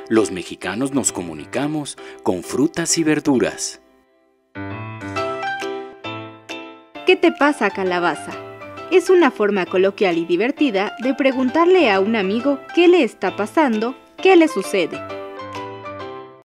Los mexicanos nos comunicamos con frutas y verduras. ¿Qué te pasa, calabaza? Es una forma coloquial y divertida de preguntarle a un amigo qué le está pasando, qué le sucede.